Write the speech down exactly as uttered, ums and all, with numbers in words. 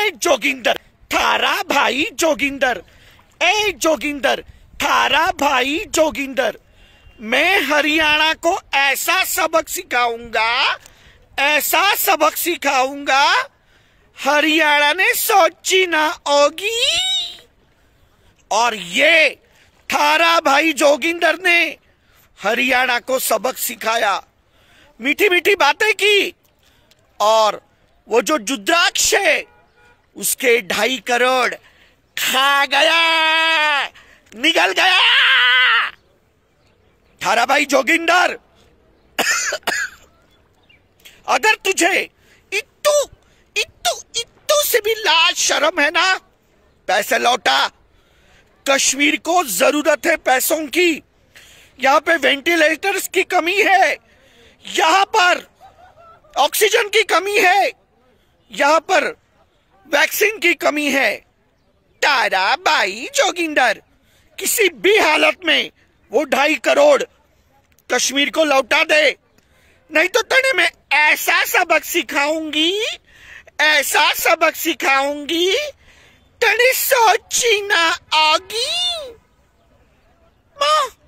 ए जोगिंदर, थारा भाई जोगिंदर, ए जोगिंदर, थारा भाई जोगिंदर, मैं हरियाणा को ऐसा सबक सिखाऊंगा, ऐसा सबक सिखाऊंगा, हरियाणा ने सोची ना होगी। और ये थारा भाई जोगिंदर ने हरियाणा को सबक सिखाया, मीठी मीठी बातें की, और वो जो रुद्राक्ष है उसके ढाई करोड़ खा गया, निगल गया। थारा भाई जोगिंदर, अगर तुझे इत्तू इत्तू इत्तू से भी लाज शर्म है ना, पैसे लौटा। कश्मीर को जरूरत है पैसों की, यहाँ पे वेंटिलेटर्स की कमी है, यहाँ पर ऑक्सीजन की कमी है, यहाँ पर वैक्सीन की कमी है। तारा भाई जोगिंदर, किसी भी हालत में वो ढाई करोड़ कश्मीर को लौटा दे, नहीं तो तने मैं ऐसा सबक सिखाऊंगी, ऐसा सबक सिखाऊंगी, तने सोची ना आगी। माँ